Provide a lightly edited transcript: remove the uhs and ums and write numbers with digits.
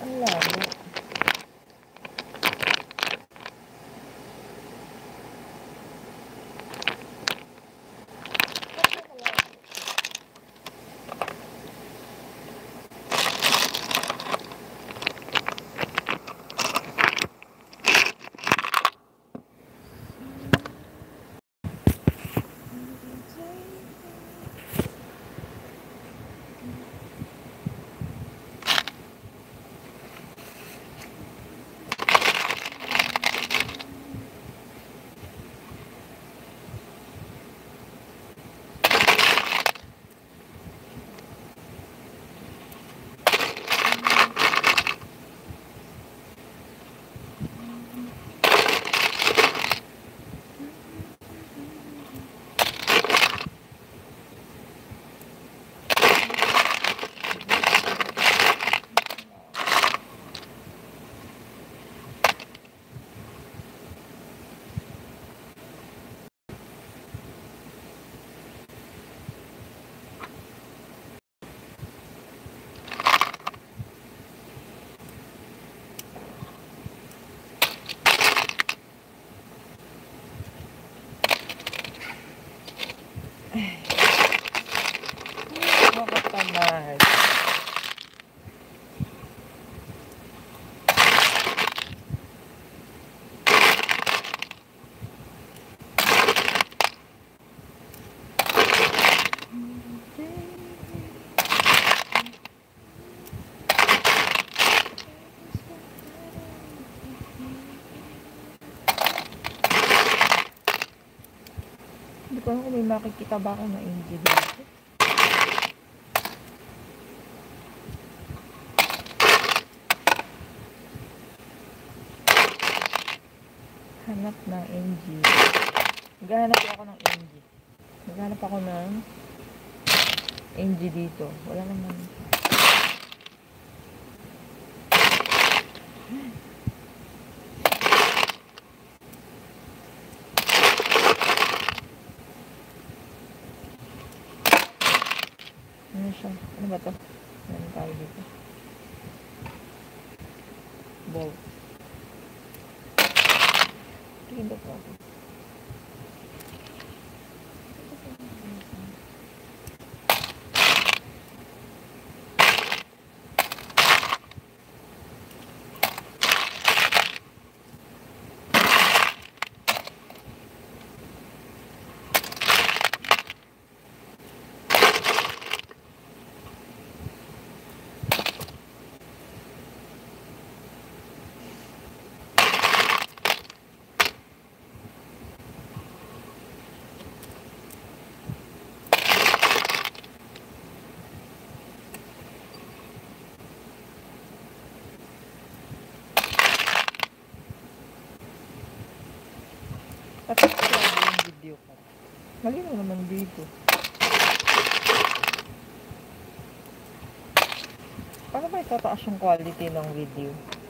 Ang labo. Makatamad. Hindi ko alam kung may makikita ba ako na Angie dito. Hanap ng Angie. Maghanap ako ng Angie. Maghanap ako ng Angie dito. Wala naman. Ano siya? Ano ba to? Ano tayo dito? Ball. Tingin ba po ako? Tapos ko yung video ko. Malinaw naman dito. Paano ba itataas yung quality ng video?